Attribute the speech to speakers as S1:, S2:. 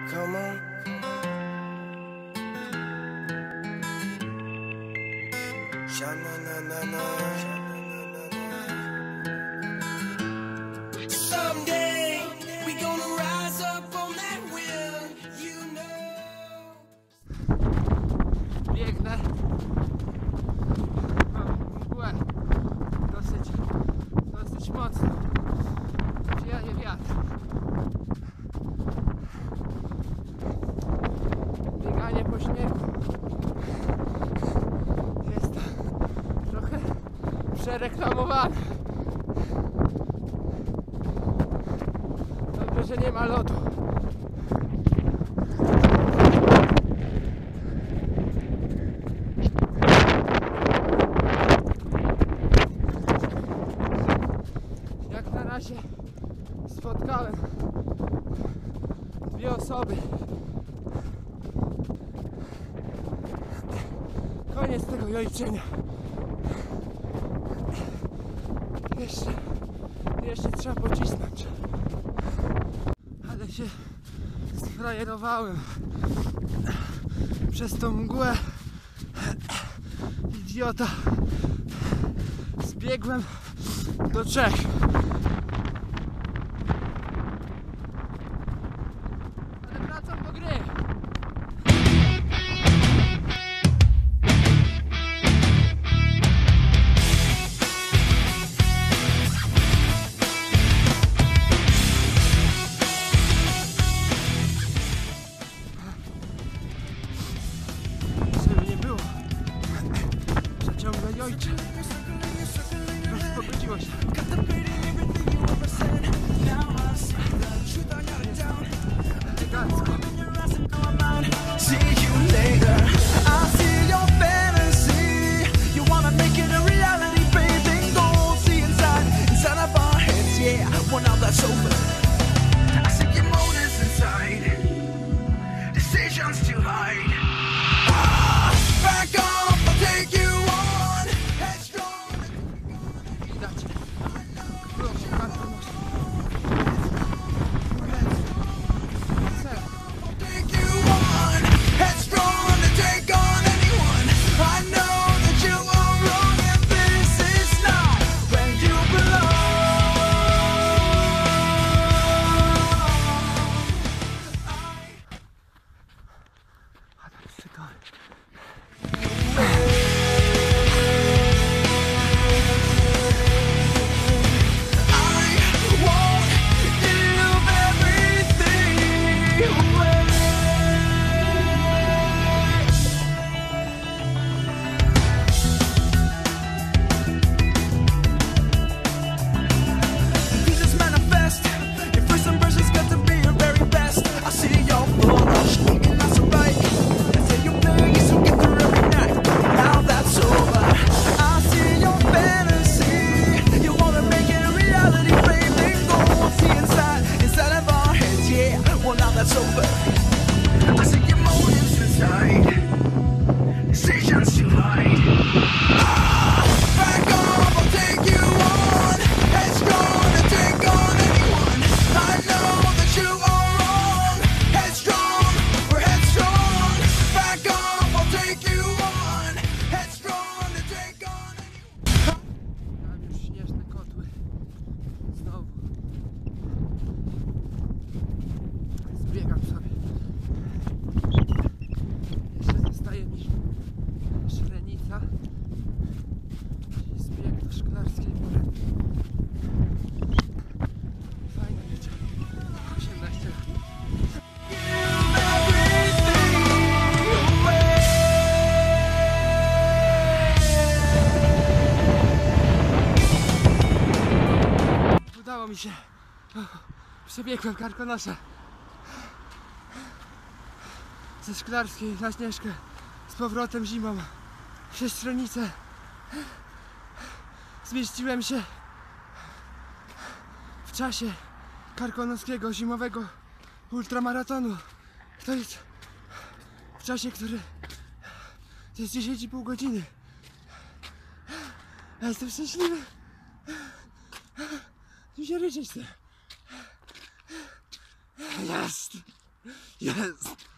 S1: Come on. Sha-na-na-na-na. Someday we gonna rise up on that wheel, you know.
S2: Biegnę. Mam mgłę. Dosyć mocno. Wieje wiatr. Bieganie po śniegu jest trochę przereklamowane. Dobrze, że nie ma lodu. Jak na razie spotkałem dwie osoby. Koniec tego jojczenia. Jeszcze trzeba pocisnąć. Ale się sfrajerowałem przez tą mgłę. Idiota. Zbiegłem do Czech. Ale wracam do gry. Żeby nie było, że ciągle jojcze. Pogodziło się. Elegancko.
S1: See you later. I see your fantasy. You wanna make it a reality, bathing gold. See inside of our heads, yeah. Well, now that's over. I see your motives inside. Decisions to hide. Back off, I'll take you on. Headstrong.
S2: Widać. Proszę, bardzo mocno.
S1: Take you on. Headstrong to take on anyone. I know that you are wrong and this is not where you belong. That's over. I see your motives inside. Decisions to hide. Back off, I'll take you on. Headstrong to take on anyone. I know that you are wrong. Headstrong, we're headstrong. Back off, I'll take you on. Headstrong to take on anyone.
S2: Mam już śnieżne kotły. Znowu. Zbiegam sobie. Jeszcze zostaje mi Szrenica i zbieg do Szklarskiej Góry. Fajne życie. 18 lat. Udało mi się. Przebiegłem Karkonosze. Ze Szklarskiej na Śnieżkę. Z powrotem zimą. Przez Szrenicę. Zmieściłem się w czasie karkonoskiego zimowego ultramaratonu. To jest w czasie, który to jest 10,5 godziny. Ja jestem szczęśliwy. Tu się ryczeć chce. Jest! Jest!